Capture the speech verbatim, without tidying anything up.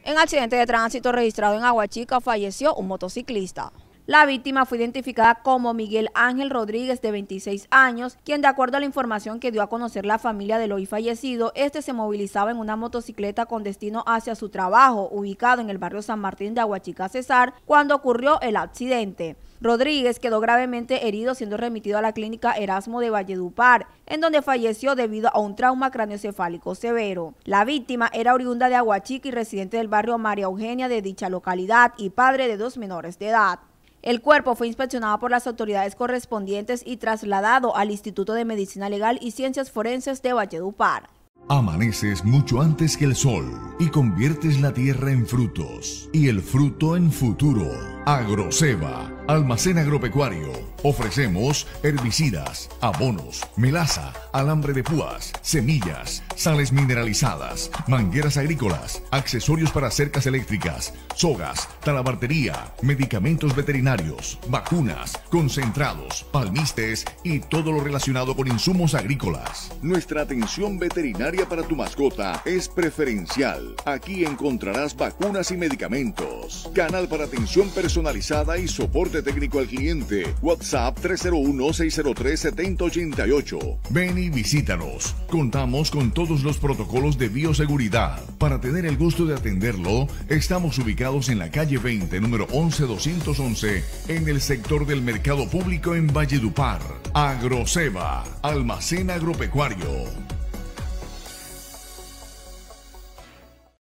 En accidente de tránsito registrado en Aguachica falleció un motociclista. La víctima fue identificada como Miguel Ángel Rodríguez, de veintiséis años, quien, de acuerdo a la información que dio a conocer la familia del hoy fallecido, este se movilizaba en una motocicleta con destino hacia su trabajo, ubicado en el barrio San Martín de Aguachica, Cesar, cuando ocurrió el accidente. Rodríguez quedó gravemente herido, siendo remitido a la clínica Erasmo de Valledupar, en donde falleció debido a un trauma craneoencefálico severo. La víctima era oriunda de Aguachica y residente del barrio María Eugenia de dicha localidad y padre de dos menores de edad. El cuerpo fue inspeccionado por las autoridades correspondientes y trasladado al Instituto de Medicina Legal y Ciencias Forenses de Valledupar. Amaneces mucho antes que el sol y conviertes la tierra en frutos y el fruto en futuro. Agroceba, almacén agropecuario. Ofrecemos herbicidas, abonos, melaza, alambre de púas, semillas, sales mineralizadas, mangueras agrícolas, accesorios para cercas eléctricas, sogas, talabartería, medicamentos veterinarios, vacunas, concentrados, palmistes y todo lo relacionado con insumos agrícolas. Nuestra atención veterinaria para tu mascota es preferencial. Aquí encontrarás vacunas y medicamentos. Canal para atención personalizada y soporte técnico al cliente. WhatsApp tres cero uno, seis cero tres, siete cero ocho ocho. Ven y visítanos. Contamos con todos los protocolos de bioseguridad. Para tener el gusto de atenderlo, estamos ubicados en la calle veinte, número once doscientos once, en el sector del Mercado Público en Valledupar. Agroceba, almacén agropecuario.